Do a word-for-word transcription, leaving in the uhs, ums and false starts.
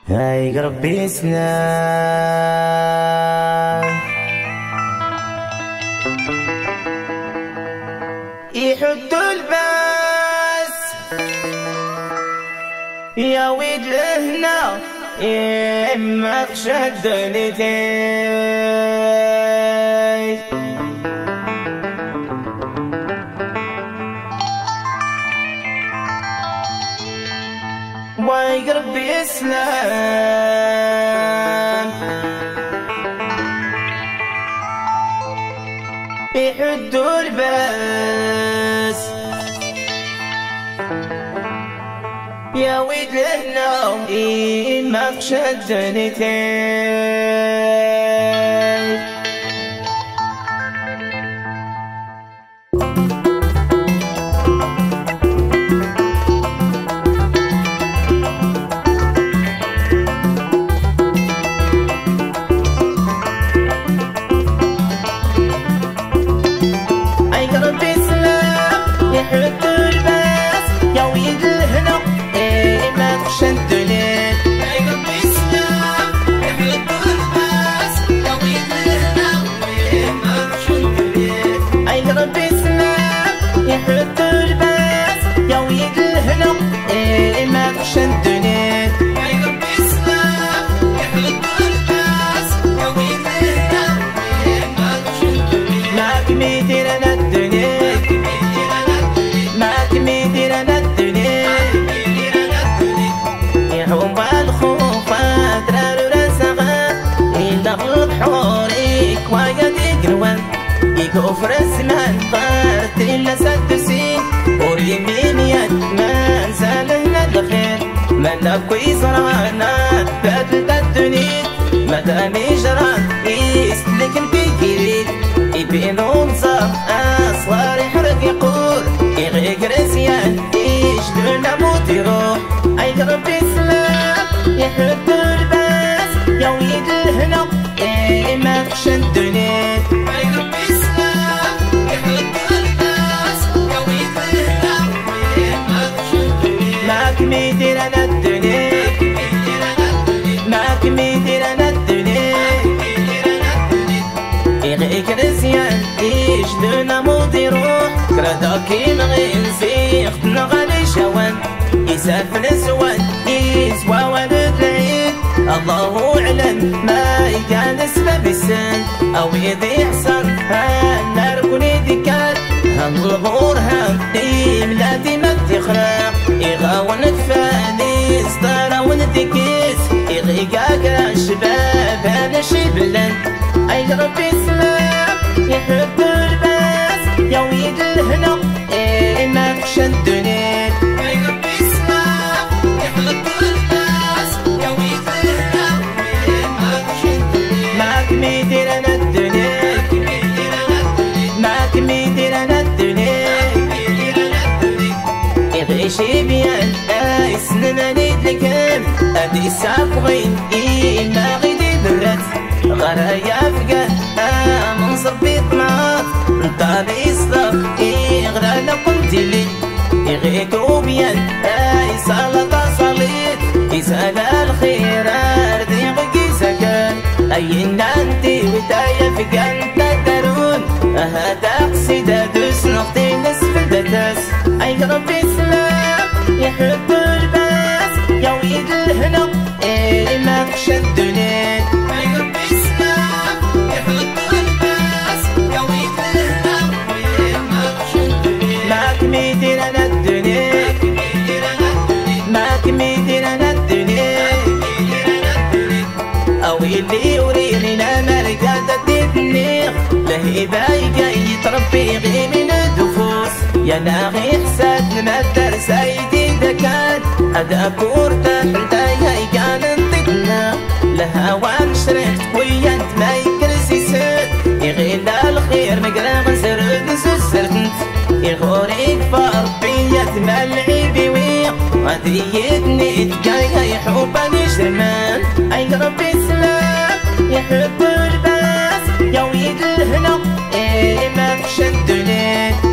هاي ربي سلام يحدوا الباس يا ويد لهنا إما تشد لتاي واي ربي سلام يحدوا الباس يا ويد لهنا إما تشد لتاي كفر الزمان طارت إلا ست سنين وريمين يد ما نسالنا الخير ما نبكي صرانا بدلت الدنيا ما دامي جران يسلك البيكيرين يبينو نصاب أصغار يحرق يقول يغيق رسيان يشدونا موت يروح أي ربي سلام يحب الباس يا ويد الهنا ما تخشى الدنيا ميدير انا الدنيا معاك ميدير انا الدنيا يغيك رزيان يشدونا موضي روح كرداكي مغينسي اختنا غالي شوان يسافر الزوان يسوى ولد العيد الله اعلم ما كان سبب السن او يضيع حسن النار كوني ديكات هالغور هادي ملادي ما تخرق يغاونك فاني صدارة وندكيس يغيقاك الشباب هذا شي بلن اي ربي سلام يحب الباس يا ويد الهنا إيه ما تخشى الدنيا اي ربي سلام يحب الباس يا ويد الهنا إيه ما تخشى الدنيا معك ميدير انا الدنيا معك ميدير انا الدنيا يغيشي بيان اسننا نيدلكم ادي سافغين إما غيدي برات غرايا فقان من صبي طماط نطالي صدق يغرانا قمتي لي يغيتو بيان اي سلطة صليت يسال الخير اردي غيكي سكان اي نانتي وتايا فقان تدرون هذا قصيدة دوس نغطي نسف البتاس اي ربي سلام يحب الباس يا ويد الهنا إيه ما تخشى الدنيا اي ربي سلام يحب الباس يا ويد الهنا إيه ما تخشى الدنيا معك ميدير انا الدنيا معك ميدير انا الدنيا او اللي يوريني لا مرقادة تبنيغ لهيباي جاي تربي غي من الدفوس يا ناغي حساد لما الدرس ايدي دكان هذا كورتا حلتا يا كان انطقنا لهوان شريت ويا انت ما يكرسي سد يغيل الخير مقرا غنسر نسسرتنت يغوريك فربي يتمع العيبي ويق غادي يدني تكايا يحوباني شرمان اي ربي سلام يحب الباس يا ويد الهنا إيه ما تخشى الدنيا